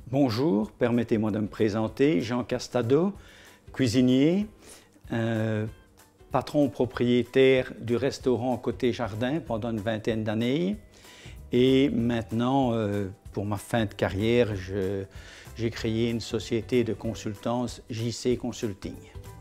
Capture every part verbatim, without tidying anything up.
Bonjour, permettez-moi de me présenter, Jean Castado, cuisinier, euh, patron propriétaire du restaurant Côté Jardin pendant une vingtaine d'années. Et maintenant, euh, pour ma fin de carrière, j'ai créé une société de consultance J C Consulting.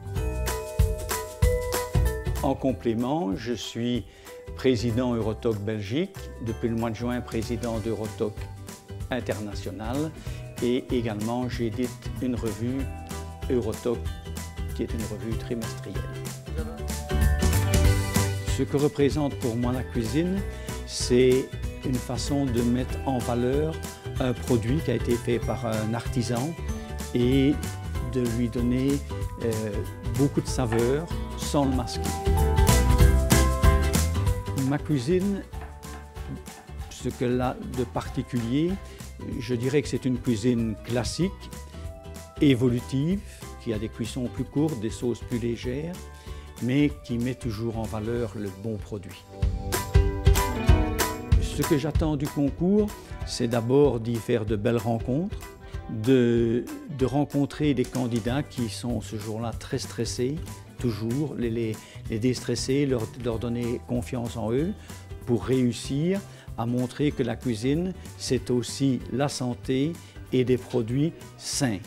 En complément, je suis président Eurotoc Belgique, depuis le mois de juin président d'Eurotoc International, et également j'édite une revue Eurotoc qui est une revue trimestrielle. Ce que représente pour moi la cuisine, c'est une façon de mettre en valeur un produit qui a été fait par un artisan et de lui donner euh, beaucoup de saveur sans le masquer. Ma cuisine, ce qu'elle a de particulier, je dirais que c'est une cuisine classique, évolutive, qui a des cuissons plus courtes, des sauces plus légères, mais qui met toujours en valeur le bon produit. Ce que j'attends du concours, c'est d'abord d'y faire de belles rencontres, de, de rencontrer des candidats qui sont ce jour-là très stressés, toujours les, les, les déstresser, leur, leur donner confiance en eux pour réussir à montrer que la cuisine, c'est aussi la santé et des produits sains.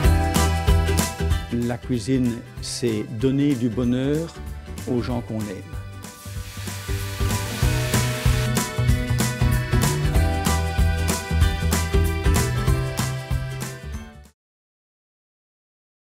La cuisine, c'est donner du bonheur aux gens qu'on aime.